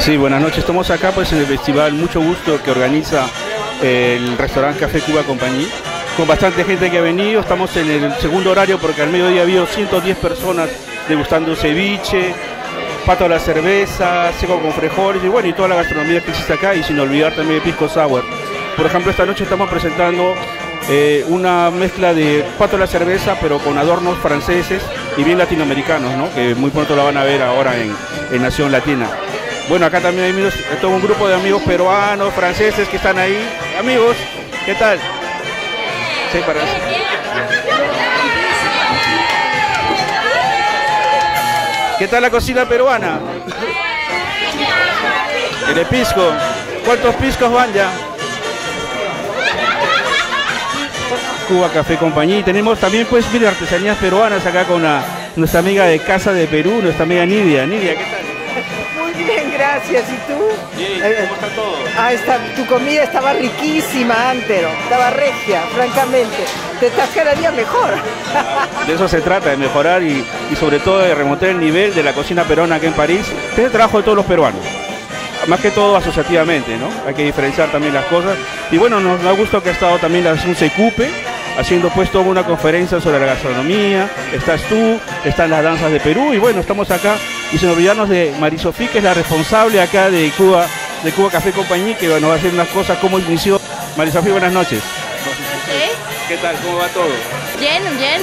Sí, buenas noches. Estamos acá pues en el festival Mucho Gusto que organiza el restaurante Café Cuba Compañía, con bastante gente que ha venido. Estamos en el segundo horario porque al mediodía ha habido 110 personas degustando ceviche, pato a la cerveza, seco con frijoles y bueno, y toda la gastronomía que existe acá, y sin olvidar también el pisco sour. Por ejemplo, esta noche estamos presentando una mezcla de pato a la cerveza pero con adornos franceses y bien latinoamericanos, ¿no? Que muy pronto la van a ver ahora en Nación Latina. Bueno, acá también hay amigos, todo un grupo de amigos peruanos, franceses que están ahí. Amigos, ¿qué tal? Sí, para eso. ¿Qué tal la cocina peruana? El pisco. ¿Cuántos piscos van ya? Cuba Café Compañía. Y tenemos también, pues, mire, artesanías peruanas acá con nuestra amiga de Casa de Perú, nuestra amiga Nidia. Nidia, ¿qué tal? Muy bien, gracias. ¿Y tú? Bien, ¿cómo está todo? Tu comida estaba riquísima, Antero. Estaba regia, francamente. Te estás cada día mejor. De eso se trata, de mejorar y sobre todo de remontar el nivel de la cocina peruana acá en París. Este es el trabajo de todos los peruanos. Más que todo asociativamente, ¿no? Hay que diferenciar también las cosas. Y bueno, nos da gusto que ha estado también la Asociación Secupe, haciendo pues toda una conferencia sobre la gastronomía. Estás tú, están las danzas de Perú y bueno, estamos acá. Y sin olvidarnos de Marisofí, que es la responsable acá de Cuba Café Compañía, que nos va a hacer unas cosas como inició. Marisofí, buenas noches. ¿Qué tal? ¿Cómo va todo? Bien, bien.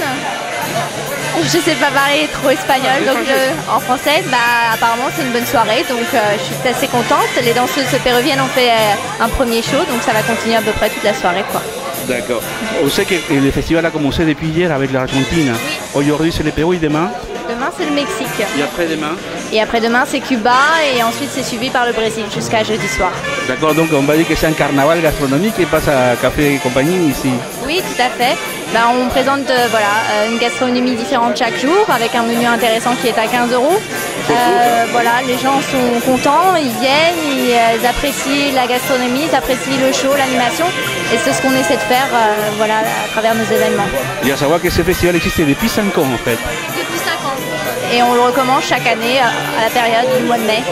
Je sais pas parler trop espagnol, donc en français, bah, apparemment c'est une bonne soirée, donc je suis assez contente. Les danseuses péruviennes ont fait un premier show, donc ça va continuer à peu près toute la soirée, quoi. D'accord. On sait que le festival a commencé depuis hier avec l'Argentine. Oui. Aujourd'hui c'est le Pérou et demain? Demain c'est le Mexique. Et après-demain? Et après-demain c'est Cuba et ensuite c'est suivi par le Brésil jusqu'à jeudi soir. D'accord, donc on va dire que c'est un carnaval gastronomique qui passe à Café et Compagnie ici. Oui, tout à fait. Ben, on présente une gastronomie différente chaque jour avec un menu intéressant qui est à 15 €. Voilà, les gens sont contents, ils viennent, ils apprécient la gastronomie, ils apprécient le show, l'animation et c'est ce qu'on essaie de faire voilà, à travers nos événements. Et à savoir que ce festival existe depuis 5 ans en fait. Depuis 5 ans. Et on le recommence chaque année à la période du mois de mai.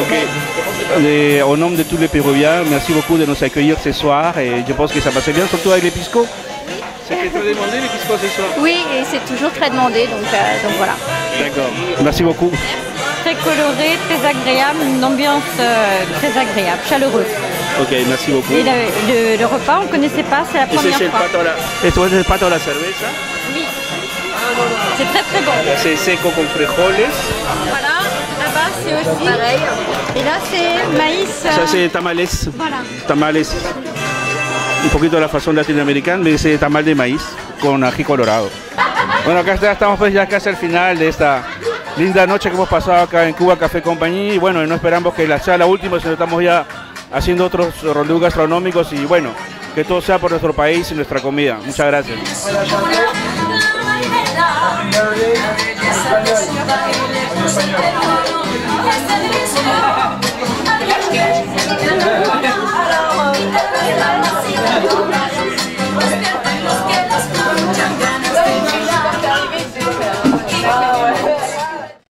Ok. Au nom de tous les Péruviens, merci beaucoup de nous accueillir ce soir et je pense que ça passe bien, surtout avec les piscos. C'était très demandé les piscos ce soir? Oui, et c'est toujours très demandé, donc voilà. D'accord, merci beaucoup. Très coloré, très agréable, une ambiance très agréable, chaleureuse. Ok, merci beaucoup. Et le repas, on ne connaissait pas, c'est la première fois. Esto es el pato a la cerveza. Oui, c'est très très bon. C'est seco con frijoles. Voilà, là-bas c'est aussi pareil. Et là c'est maïs. Ça c'est tamales. Voilà. Tamales. Un poquito de la fazón latinoamericana, ese tamal de maíz con ají colorado. Bueno, acá estamos pues ya casi al final de esta linda noche que hemos pasado acá en Cuba Café Compañía y bueno, no esperamos que sea la última, sino estamos ya haciendo otros rendezvous gastronómicos y bueno, que todo sea por nuestro país y nuestra comida. Muchas gracias. Español.